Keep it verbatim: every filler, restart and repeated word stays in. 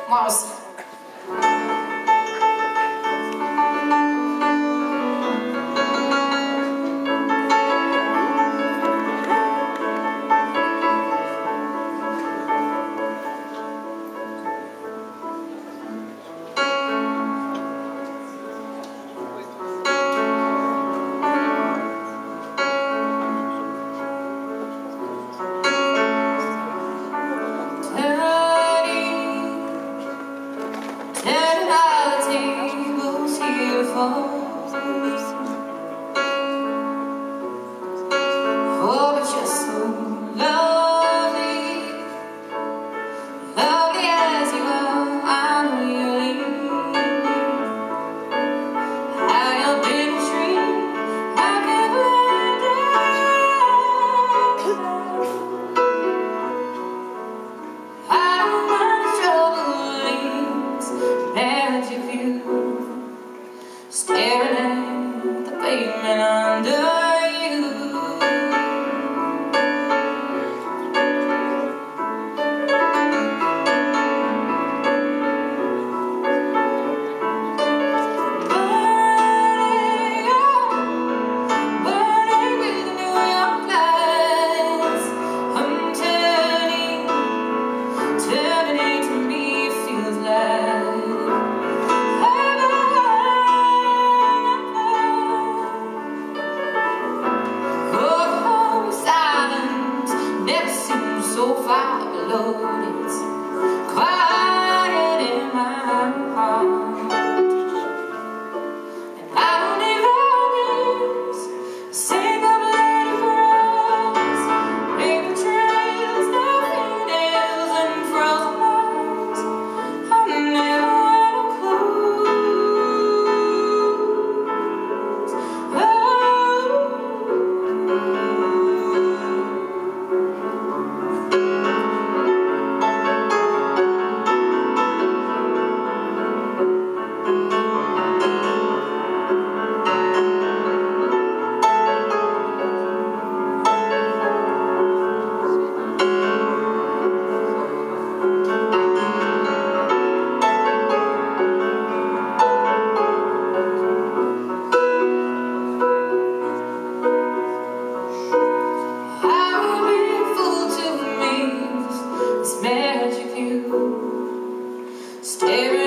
Moi aussi. Oh, but you're so lovely, lovely as you are. I know you leave. How you've been treated, I can't let down. I don't mind trouble, magic view, staring at the pavement under. So far below, it's quiet in my heart, and I don't even miss a single blade of grass, paper trails, nothing else, and frozen lines. I never want to close. Magic view, staring